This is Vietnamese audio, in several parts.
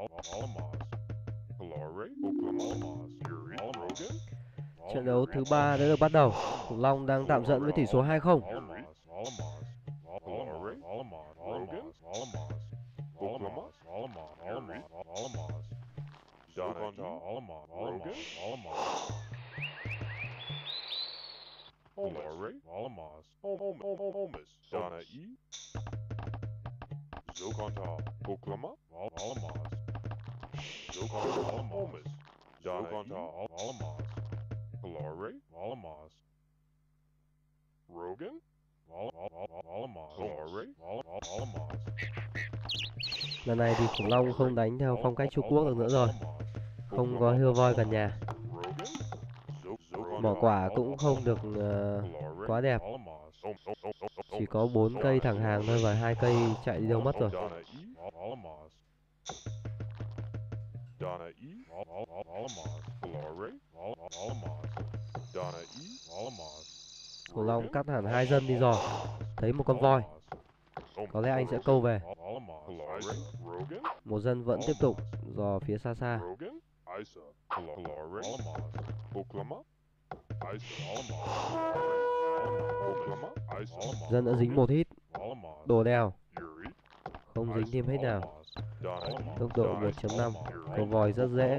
Trận đấu thứ 3 đã được bắt đầu. Khủng Long đang tạm dẫn với tỷ số 2-0. Lần này thì Khủng Long không đánh theo phong cách Trung Quốc được nữa rồi. Không có hươu voi gần nhà. Mỏ quả cũng không được quá đẹp. Chỉ có 4 cây thẳng hàng thôi và 2 cây chạy đi đâu mất rồi. Khủng Long cắt hẳn 2 dân đi dò. Thấy một con voi. Có lẽ anh sẽ câu về. Một dân vẫn tiếp tục dò phía xa xa. Dân đã dính một hit. Đồ đèo. Không dính thêm hết nào. Tốc độ 1.5. Câu vòi rất dễ.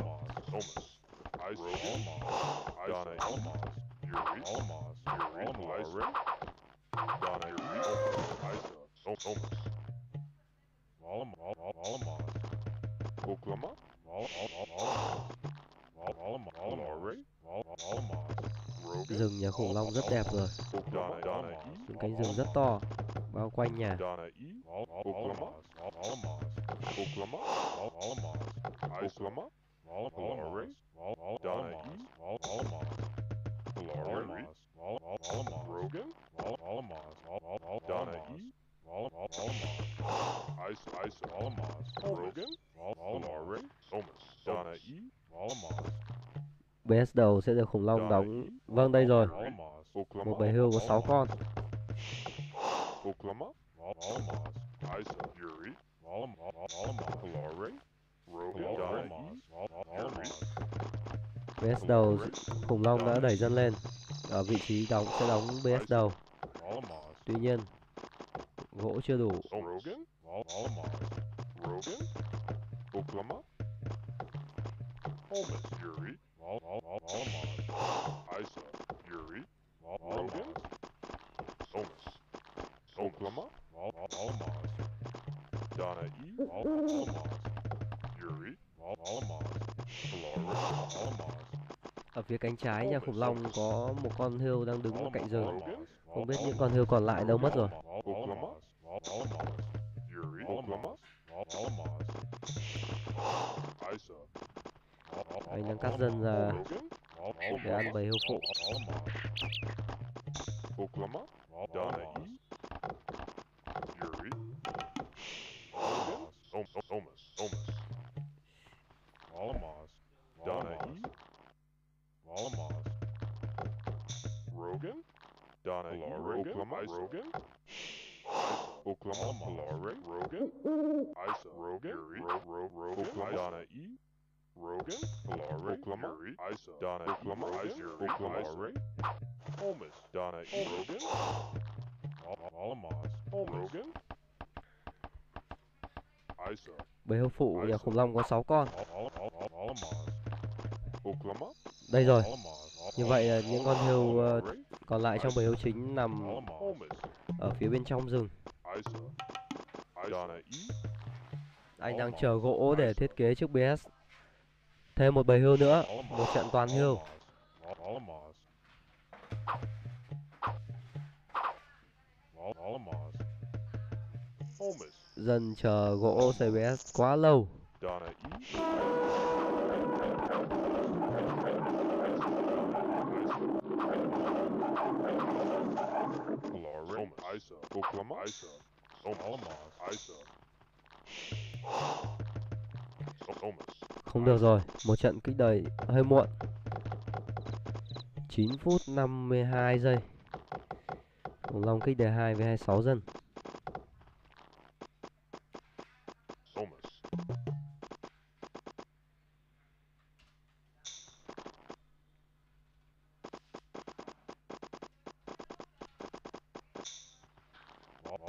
Rừng nhà Khủng Long rất đẹp rồi. Những cánh rừng rất to bao quanh nhà. BS đầu sẽ được Khủng Long đóng. Vâng, đây rồi. Một bầy hươu có 6 con. BS đầu Khủng Long đã đẩy dân lên. Ở vị trí sẽ đóng BS đầu. Tuy nhiên gỗ chưa đủ. Ở phía cánh trái nhà Khủng Long có một con hươu đang đứng ở cạnh rừng. Không biết những con hươu còn lại đâu mất rồi. Anh đang cắt dân ra để ăn bầy hươu phụ. Bầy hươu phụ nhà Khủng Long có 6 con. Đây rồi. Như vậy những con hươu còn lại trong bầy hươu chính nằm ở phía bên trong rừng. Anh đang chờ gỗ để thiết kế chiếc BS. Thêm một bầy hươu nữa. Một trận toàn hươu. Dân chờ gỗ xây BS quá lâu. Không được rồi. Một trận kích đời hơi muộn. 9 phút 52 giây. Khủng Long kích đề 2 với 26 dân.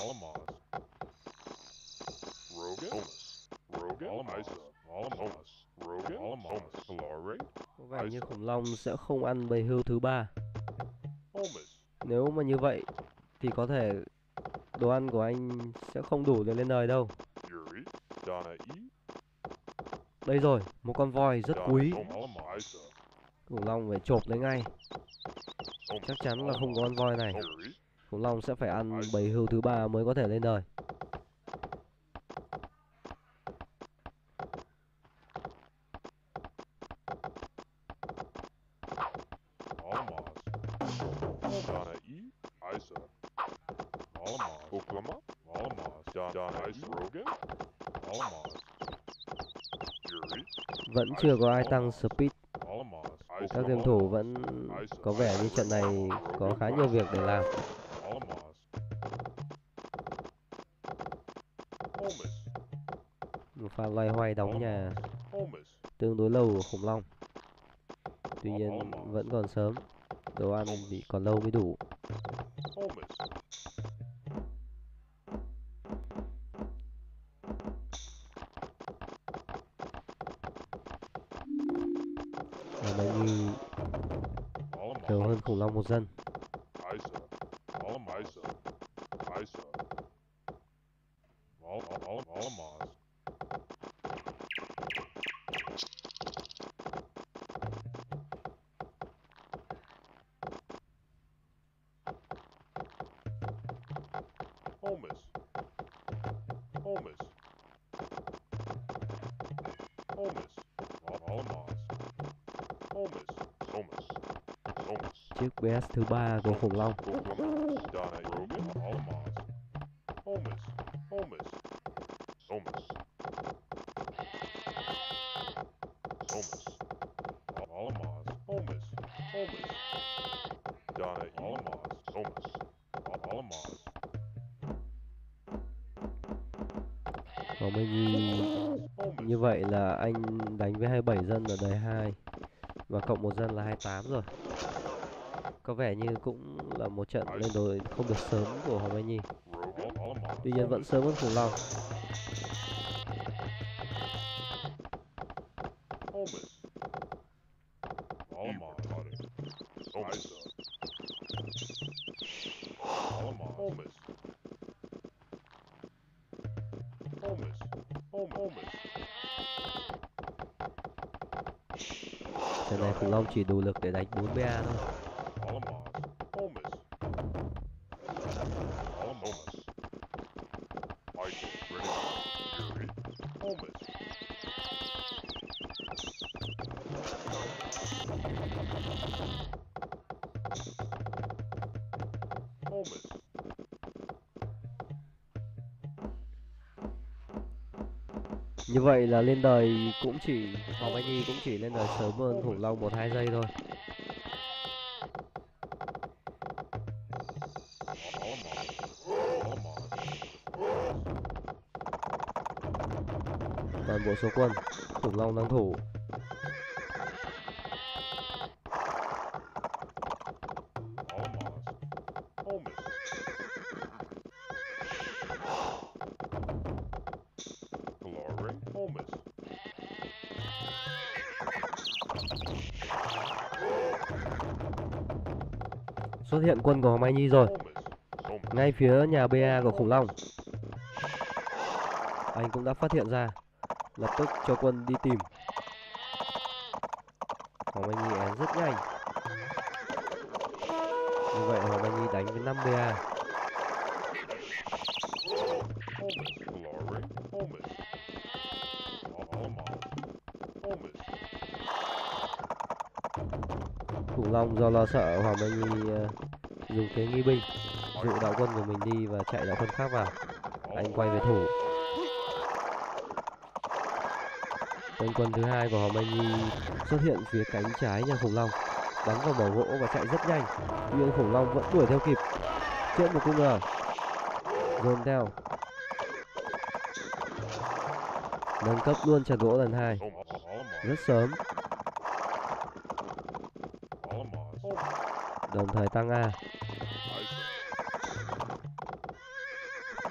Có vẻ như khủng long sẽ không ăn bầy hươu thứ ba. Nếu mà như vậy thì có thể đồ ăn của anh sẽ không đủ để lên đời đâu. Đây rồi, một con voi rất quý. Khủng long phải chộp lấy ngay. Chắc chắn là không có con voi này. Khủng long sẽ phải ăn bầy hươu thứ ba mới có thể lên đời. Vẫn chưa có ai tăng speed. Các game thủ vẫn có vẻ như trận này có khá nhiều việc để làm. Một pha loay hoay đóng nhà tương đối lâu của khủng long. Tuy nhiên vẫn còn sớm. Đồ ăn thì còn lâu mới đủ. Hermione nhiều hơn khủng long một dân. Chiếc BS thứ ba của khủng long. Hermione như vậy là anh đánh với 27 dân ở đời 2 và cộng một dân là 28 rồi. Có vẻ như cũng là một trận lên đồi không được sớm của Hermione. Tuy nhiên vẫn sớm hơn khủng long. Trận này khủng long chỉ đủ lực để đánh 4 BA thôi. Như vậy là lên đời cũng chỉ Hermione cũng chỉ lên đời sớm hơn khủng long 1-2 giây thôi. Toàn bộ số quân khủng long đang thủ. Xuất hiện quân của Hermione rồi, ngay phía nhà BA của khủng long. Anh cũng đã phát hiện ra, lập tức cho quân đi tìm. Hermione én rất nhanh. Như vậy Hermione đánh với 5 BA. Khủng long do lo sợ Hermione dùng kế nghi binh dụ đạo quân của mình đi và chạy đạo quân khác vào. Anh quay về thủ. Tên quân thứ hai của Hermione xuất hiện phía cánh trái nhà khủng long, bắn vào mẩu gỗ và chạy rất nhanh. Nhưng khủng long vẫn đuổi theo kịp. Chữa một cung R, dồn theo, nâng cấp luôn chặt gỗ lần 2 rất sớm, đồng thời tăng A.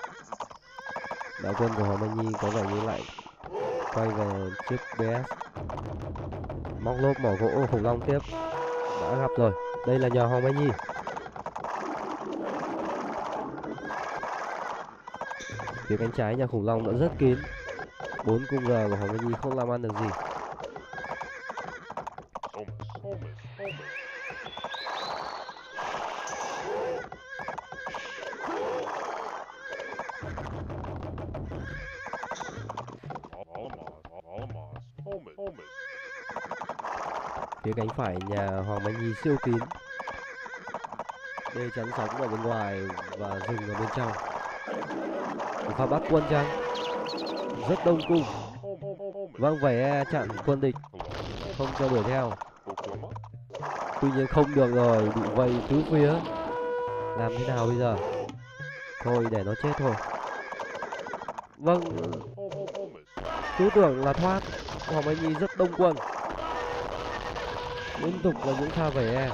Đạo quân của Hoàng Mai Nhi có vẻ như lại quay về chiếc BS. Móc lốp mỏ gỗ khủng long tiếp. Đã gặp rồi. Đây là nhà Hoàng Mai Nhi. Phía cánh trái nhà khủng long đã rất kín. 4 cung G của Hoàng Mai Nhi không làm ăn được gì. Phía cánh phải nhà Hoàng Mai Nhi siêu kín. Đê chắn sóng ở bên ngoài và rừng ở bên trong. Một pha bắt quân chăng? Rất đông cung. Vâng, vẻ chặn quân địch, không cho đuổi theo. Tuy nhiên không được rồi, bị vây tứ phía. Làm thế nào bây giờ? Thôi để nó chết thôi. Vâng, cứ tưởng là thoát. Hoàng Mai Nhi rất đông quân. Liên tục là những pha vẻ.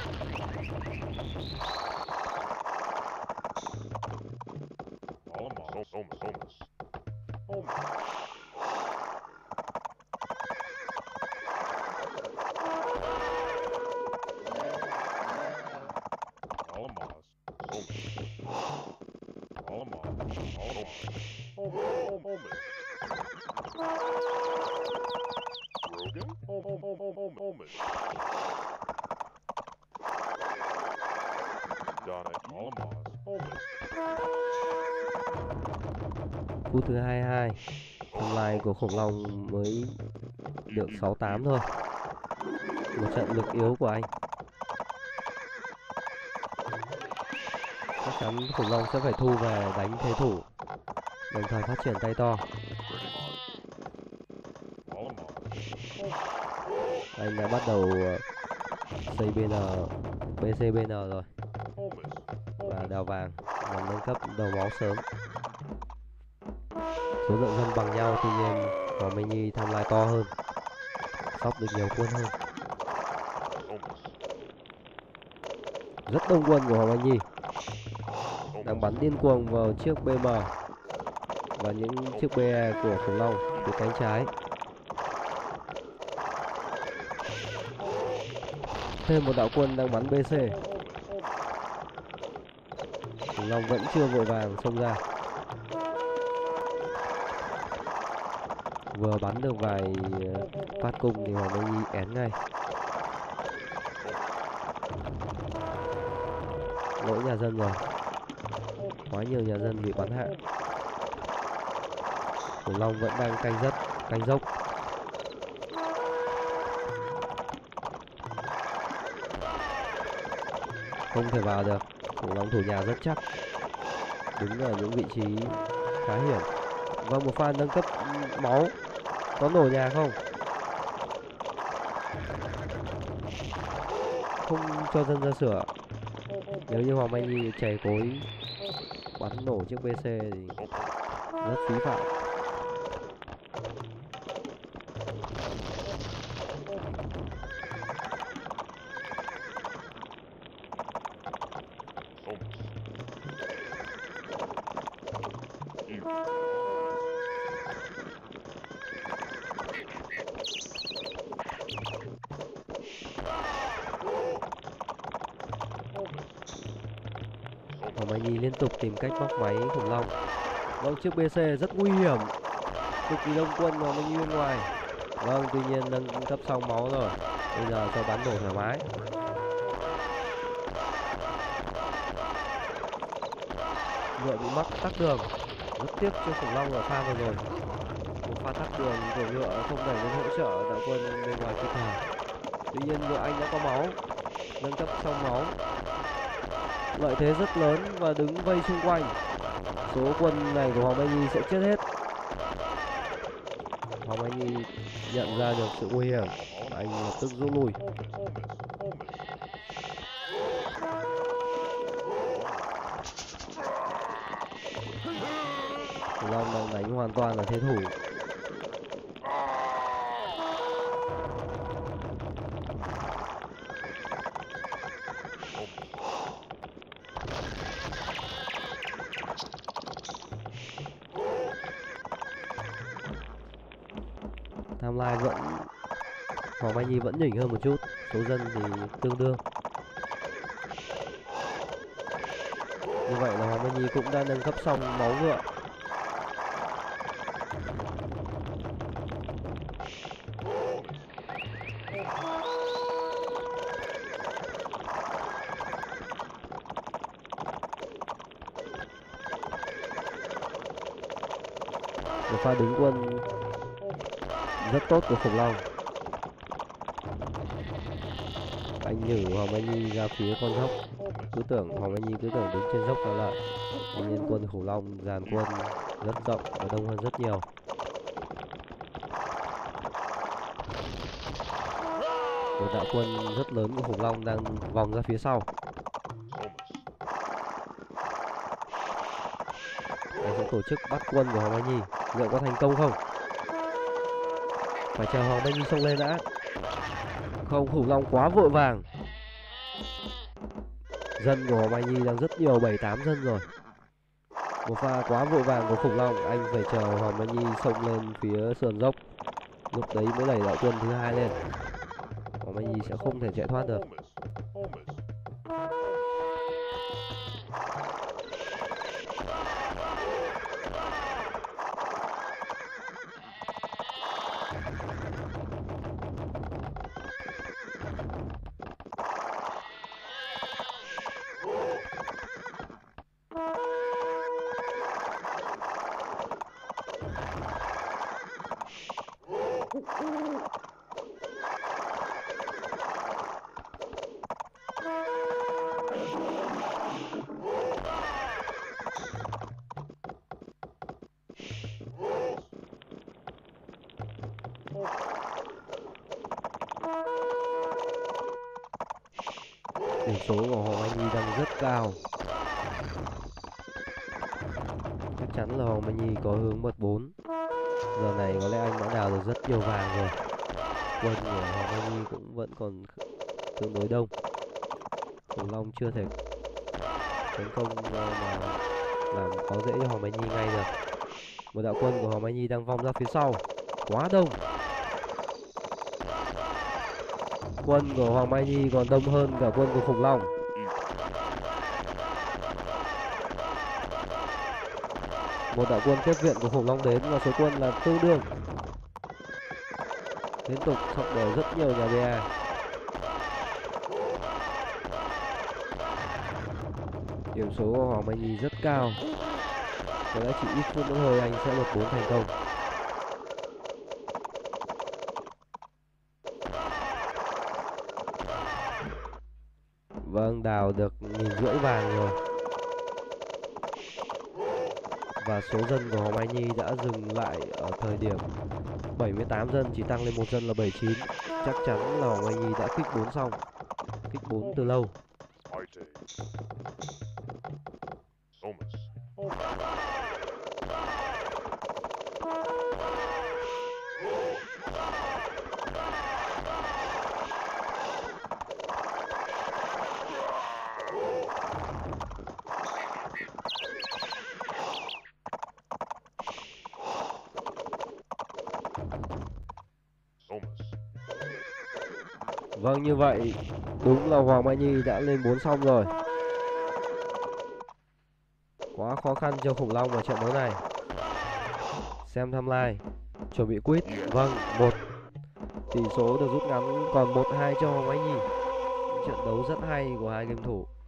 Phút thứ 22. Tương lai của khủng long mới được 68 thôi. Một trận lực yếu của anh. Chắc chắn khủng long sẽ phải thu về đánh thế thủ, đồng thời phát triển tay to. Anh đã bắt đầu xây BCBN rồi. Và đào vàng nhằm nâng cấp đầu máu sớm. Số lượng dân bằng nhau, tuy nhiên Hoàng Mai Nhi tham lai to hơn, sóc được nhiều quân hơn. Rất đông quân của Hoàng Mai Nhi đang bắn điên cuồng vào chiếc BM và những chiếc BE của khủng long từ cánh trái. Thêm một đạo quân đang bắn BC. Khủng long vẫn chưa vội vàng xông ra. Vừa bắn được vài phát cung thì Hoàng Mai Nhi én ngay. Lỗi nhà dân rồi. Quá nhiều nhà dân bị bắn hạ. Khủng long vẫn đang canh dốc. Không thể vào được. Khủng long thủ nhà rất chắc, đứng ở những vị trí khá hiểm. Và một pha nâng cấp máu. Có nổ nhà không? Không cho dân ra sửa. Nếu như Hoàng Mai Nhi chảy cối bắn nổ chiếc BC thì rất phí phạm. Hoàng Mai Nhi liên tục tìm cách móc máy khủng long. Vâng, chiếc BC rất nguy hiểm, cực kỳ đông quân Hoàng Mai Nhi bên ngoài. Vâng, tuy nhiên nâng cấp xong máu rồi, bây giờ cho bắn nổ thoải mái. Ngựa bị mắc tắc đường, rất tiếc cho khủng long ở pha vừa rồi. Một pha tắc đường của ngựa không đẩy lên hỗ trợ đạo quân bên ngoài kịp thời. Tuy nhiên ngựa anh đã có máu, nâng cấp xong máu, lợi thế rất lớn và đứng vây xung quanh. Số quân này của Hoàng Mai Nhi sẽ chết hết. Hoàng Mai Nhi nhận ra được sự nguy hiểm, anh lập tức rút lui. Khủng long đang đánh hoàn toàn là thế thủ. Tham Lai vẫn, Hoàng Mai Nhi vẫn nhỉnh hơn một chút, số dân thì tương đương. Như vậy là Hoàng Mai Nhi cũng đã nâng cấp xong máu ngựa. Một pha đứng quân rất tốt của Khủng Long. Anh nhử Hoàng Mai Nhi ra phía con dốc, Hoàng Mai Nhi cứ tưởng đứng trên dốc là lợi. Tuy nhiên quân Khủng Long dàn quân rất rộng và đông hơn rất nhiều. Một đạo quân rất lớn của Khủng Long đang vòng ra phía sau. Anh sẽ tổ chức bắt quân của Hoàng Mai Nhi, liệu có thành công không? Phải chờ Hoàng Mai Nhi xông lên đã. Không, Khủng Long quá vội vàng. Dân của Hoàng Mai Nhi đang rất nhiều, 7-8 dân rồi. Một pha quá vội vàng của Khủng Long, anh phải chờ Hoàng Mai Nhi xông lên phía sườn dốc, lúc đấy mới đẩy đạo quân thứ hai lên. Hoàng Mai Nhi sẽ không thể chạy thoát được. Điểm số của Hoàng Mai Nhi đang rất cao. Chắc chắn là Hoàng Mai Nhi có hướng bật 4. Giờ này có lẽ anh đã đào được rất nhiều vàng rồi. Quân của Hoàng Mai Nhi cũng vẫn còn tương đối đông. Khủng Long chưa thể tấn công mà làm khó dễ cho Hoàng Mai Nhi ngay được. Một đạo quân của Hoàng Mai Nhi đang vòng ra phía sau, quá đông. Quân của Hoàng Mai Nhi còn đông hơn cả quân của Khủng Long. Một đạo quân tiếp viện của Khủng Long đến và số quân là tương đương. Liên tục sọc đều rất nhiều nhà BA. Điểm số của Hoàng Mai Nhi rất cao. Có lẽ chỉ ít phút nữa thôi anh sẽ lột 4 thành công. Vâng, đào được 1.500 vàng rồi. Và số dân của Hoàng Mai Nhi đã dừng lại ở thời điểm 78 dân, chỉ tăng lên 1 dân là 79. Chắc chắn là Hoàng Mai Nhi đã kích 4 xong. Kích 4 từ lâu. Vâng, như vậy đúng là Hoàng Mai Nhi đã lên 4 xong rồi. Quá khó khăn cho Khủng Long ở trận đấu này. Xem timeline, chuẩn bị quýt. Vâng, 1. Tỷ số được rút ngắn còn 1-2 cho Hoàng Mai Nhi. Trận đấu rất hay của hai game thủ.